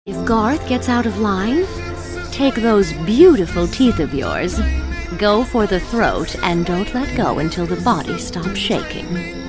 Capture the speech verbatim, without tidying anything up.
If Garth gets out of line, take those beautiful teeth of yours, go for the throat, and don't let go until the body stops shaking.